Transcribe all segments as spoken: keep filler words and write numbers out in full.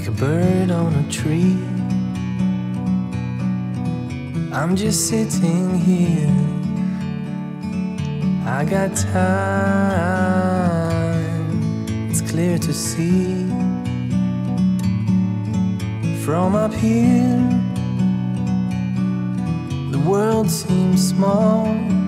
like a bird on a tree. I'm just sitting here, I got time, it's clear to see. From up here, the world seems small.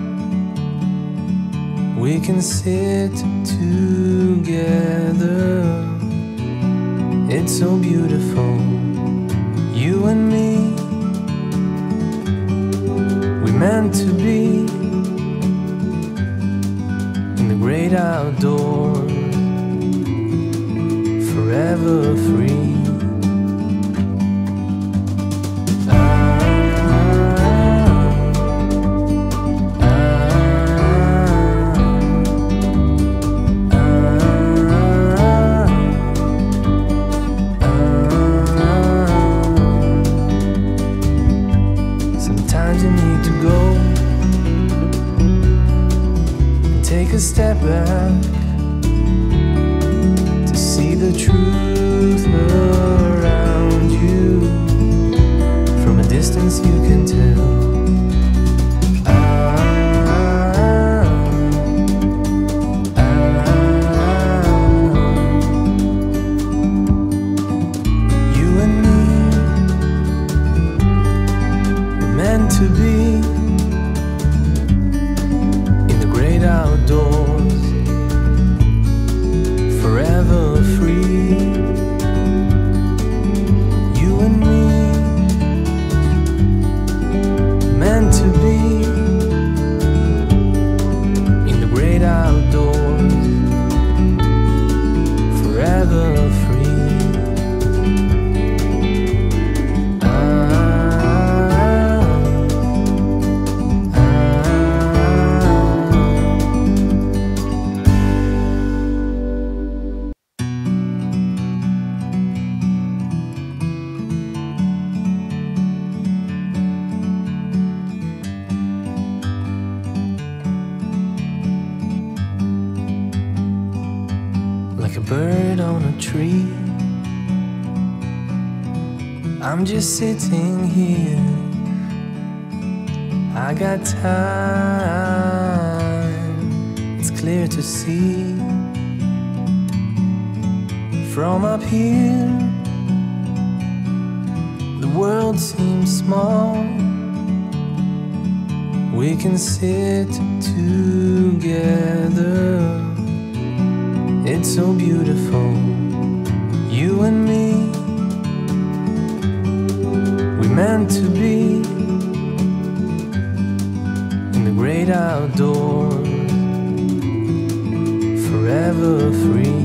We can sit together, it's so beautiful, you and me. We meant to be in the great outdoors, forever free. Sometimes you need to go and take a step back to see the truth around you. From a distance you can tell. Ah, ah, you and me, we're meant to be in the great outdoors, forever free. You and me, meant to be in the great outdoors, forever free. Like a bird on a tree, I'm just sitting here, I got time, it's clear to see. From up here, the world seems small. We can sit together, it's so beautiful, you and me. We meant to be in the great outdoors, forever free.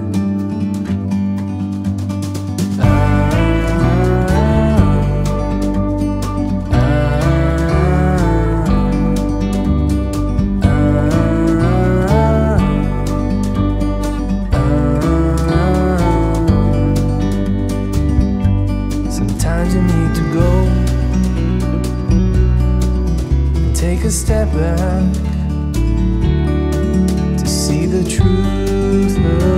Sometimes you need to go and take a step back to see the truth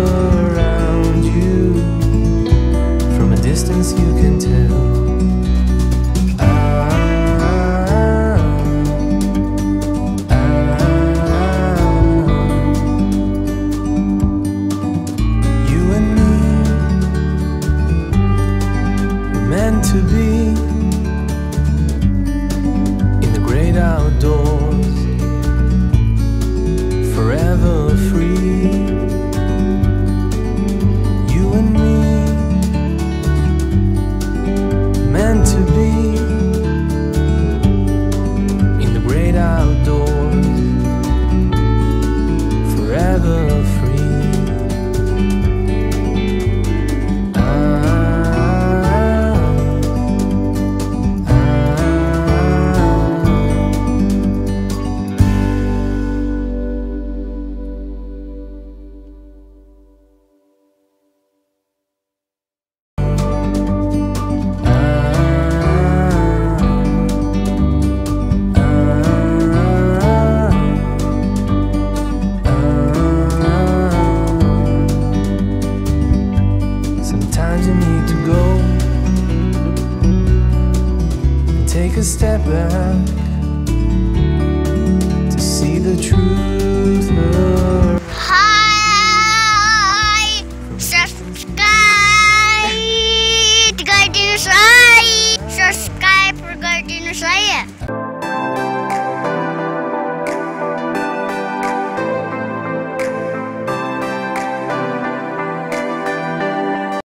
a step back.